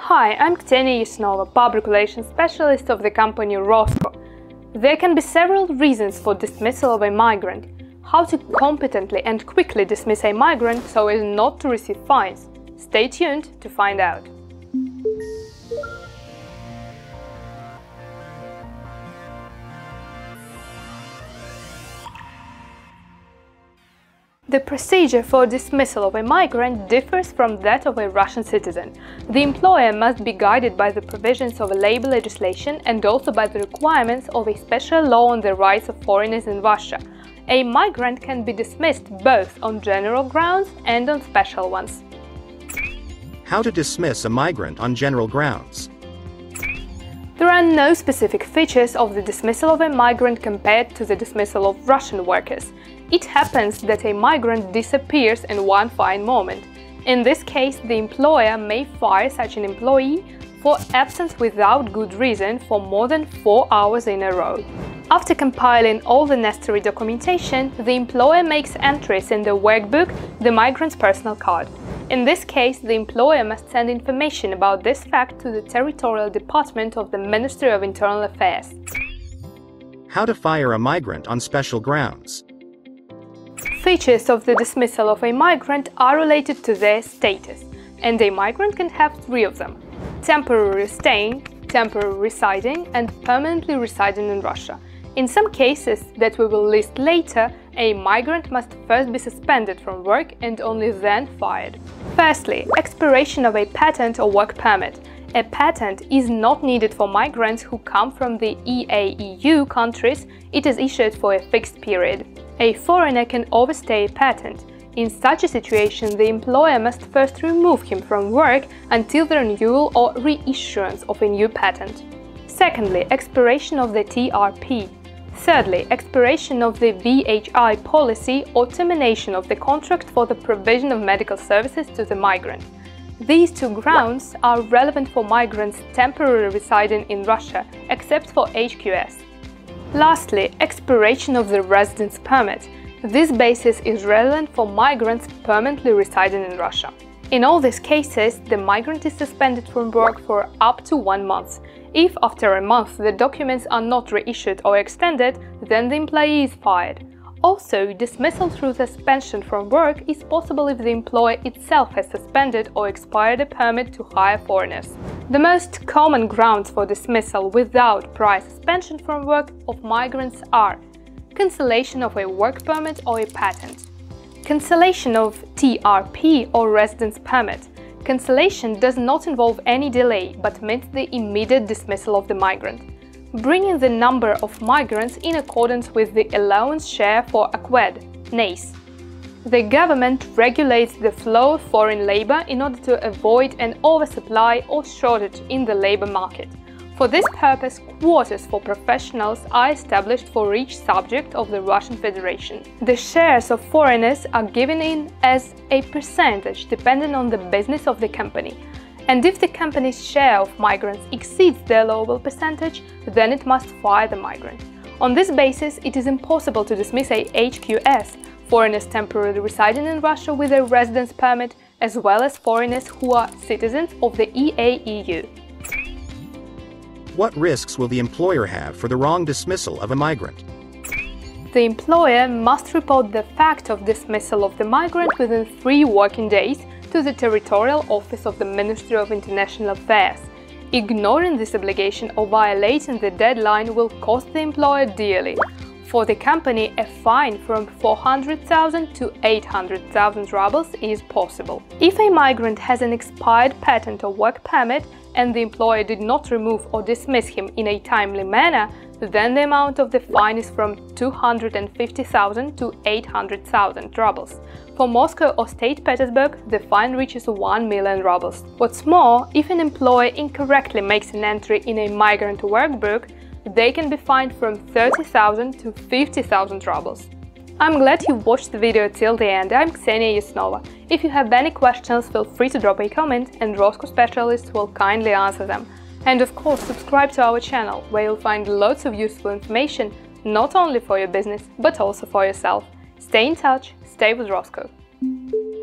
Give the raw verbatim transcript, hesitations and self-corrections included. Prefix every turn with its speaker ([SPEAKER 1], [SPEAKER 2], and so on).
[SPEAKER 1] Hi, I'm Ksenia Yasnova, Public Relations Specialist of the company RosCo. There can be several reasons for dismissal of a migrant. How to competently and quickly dismiss a migrant so as not to receive fines. Stay tuned to find out. The procedure for dismissal of a migrant differs from that of a Russian citizen. The employer must be guided by the provisions of a labor legislation and also by the requirements of a special law on the rights of foreigners in Russia. A migrant can be dismissed both on general grounds and on special ones.
[SPEAKER 2] How to dismiss a migrant on general grounds?
[SPEAKER 1] There are no specific features of the dismissal of a migrant compared to the dismissal of Russian workers. It happens that a migrant disappears in one fine moment. In this case, the employer may fire such an employee for absence without good reason for more than four hours in a row. After compiling all the necessary documentation, the employer makes entries in the workbook, the migrant's personal card. In this case, the employer must send information about this fact to the Territorial Department of the Ministry of Internal Affairs.
[SPEAKER 2] How to fire a migrant on special grounds?
[SPEAKER 1] Features of the dismissal of a migrant are related to their status, and a migrant can have three of them: temporary staying, temporary residing, and permanently residing in Russia. In some cases that we will list later, a migrant must first be suspended from work and only then fired. Firstly, expiration of a patent or work permit. A patent is not needed for migrants who come from the E A E U countries. It is issued for a fixed period. A foreigner can overstay a patent. In such a situation, the employer must first remove him from work until the renewal or reissuance of a new patent. Secondly, expiration of the T R P. Thirdly, expiration of the V H I policy or termination of the contract for the provision of medical services to the migrant. These two grounds are relevant for migrants temporarily residing in Russia, except for H Q S. Lastly, expiration of the residence permit. This basis is relevant for migrants permanently residing in Russia. In all these cases, the migrant is suspended from work for up to one month. If after a month the documents are not reissued or extended, then the employee is fired. Also, dismissal through suspension from work is possible if the employer itself has suspended or expired a permit to hire foreigners. The most common grounds for dismissal without prior suspension from work of migrants are cancellation of a work permit or a patent, cancellation of T R P or residence permit. Cancellation does not involve any delay but means the immediate dismissal of the migrant. Bringing the number of migrants in accordance with the allowance share for A Q E D, N A C E. The government regulates the flow of foreign labor in order to avoid an oversupply or shortage in the labor market. For this purpose, quotas for professionals are established for each subject of the Russian Federation. The shares of foreigners are given in as a percentage depending on the business of the company. And if the company's share of migrants exceeds the allowable percentage, then it must fire the migrant. On this basis, it is impossible to dismiss a H Q S, foreigners temporarily residing in Russia with a residence permit, as well as foreigners who are citizens of the E A E U.
[SPEAKER 2] What risks will the employer have for the wrong dismissal of a migrant?
[SPEAKER 1] The employer must report the fact of dismissal of the migrant within three working days to the Territorial Office of the Ministry of International Affairs. Ignoring this obligation or violating the deadline will cost the employer dearly. For the company, a fine from four hundred thousand to eight hundred thousand rubles is possible. If a migrant has an expired patent or work permit and the employer did not remove or dismiss him in a timely manner, then the amount of the fine is from two hundred fifty thousand to eight hundred thousand rubles. For Moscow or Saint Petersburg, the fine reaches one million rubles. What's more, if an employer incorrectly makes an entry in a migrant workbook, they can be fined from thirty thousand to fifty thousand rubles. I'm glad you watched the video till the end. I'm Ksenia Yasnova. If you have any questions, feel free to drop a comment and RosCo specialists will kindly answer them. And of course, subscribe to our channel, where you'll find lots of useful information, not only for your business, but also for yourself. Stay in touch, stay with RosCo.